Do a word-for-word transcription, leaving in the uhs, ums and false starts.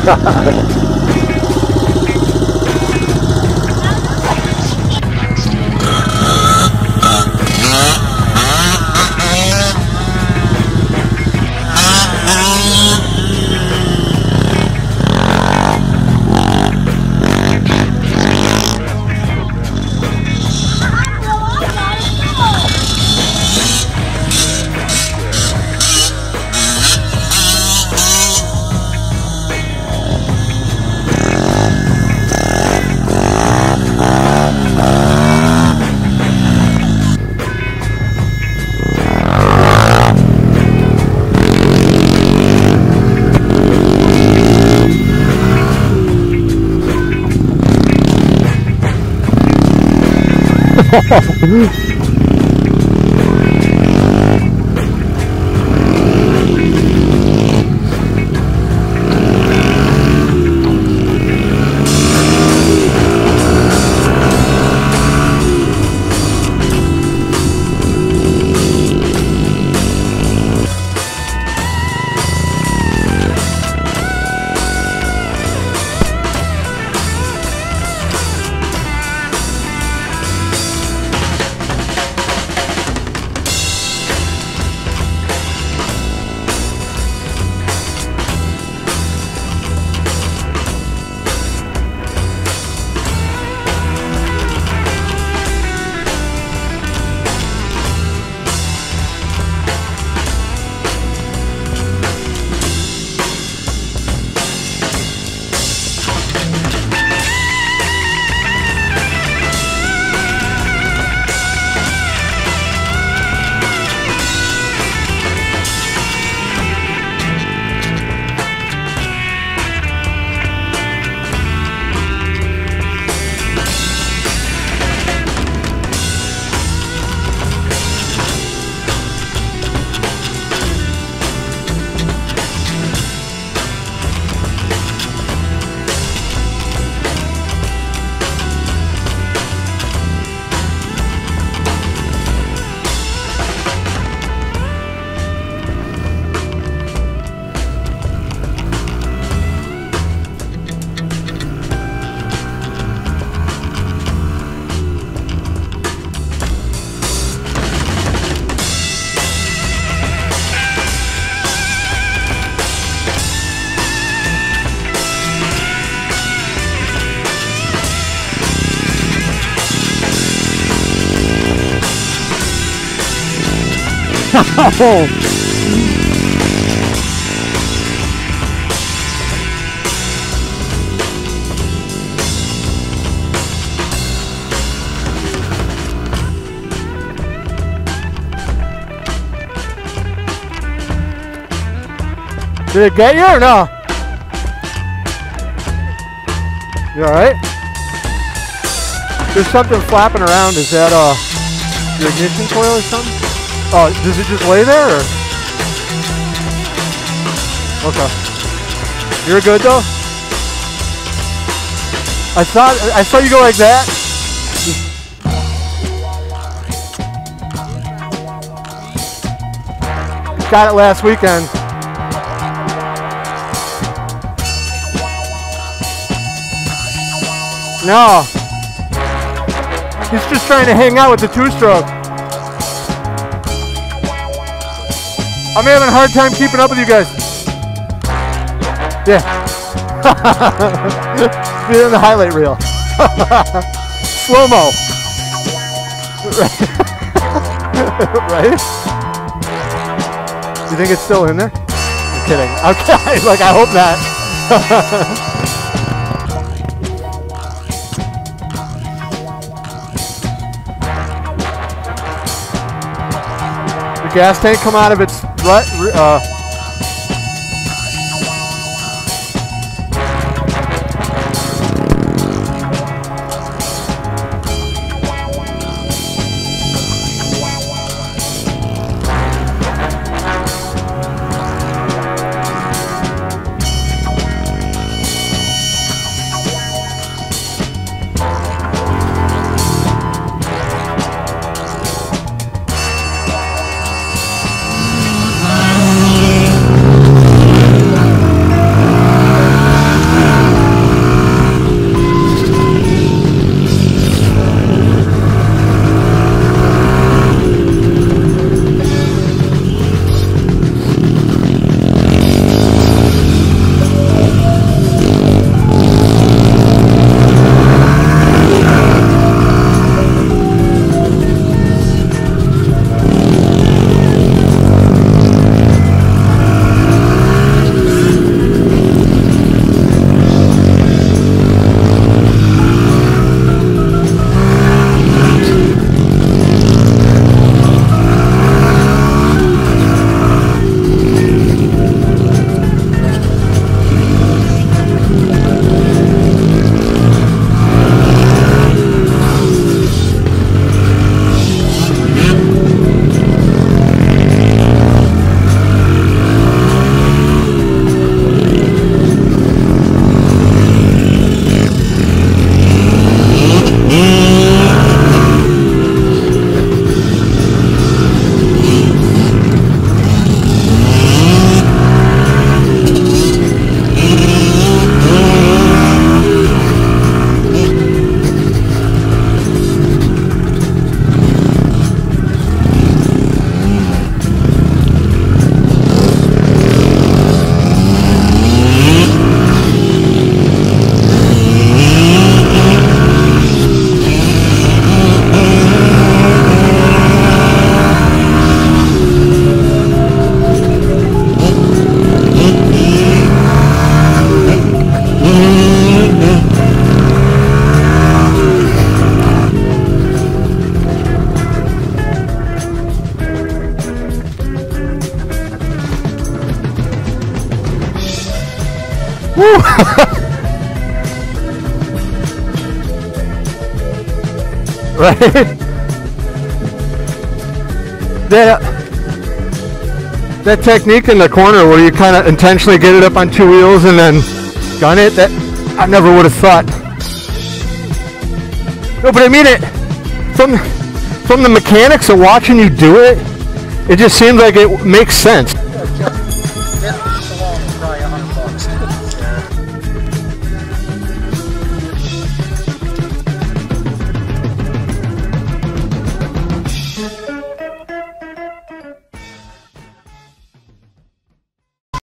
Did it get you or no? You alright? There's something flapping around. Is that uh your ignition coil or something? Oh, does it just lay there or? Okay. You're good though? I saw I saw you go like that. Got it last weekend. No. He's just trying to hang out with the two-stroke. I'm having a hard time keeping up with you guys. Yeah. You're in the highlight reel. Slow-mo. Right? You think it's still in there? I'm kidding. Okay, like I hope not. The gas tank come out of its rut. Uh, Woo! Right? That, that technique in the corner where you kind of intentionally get it up on two wheels and then gun it, that I never would have thought. No, but I mean it, from, from the mechanics of watching you do it, it just seems like it makes sense.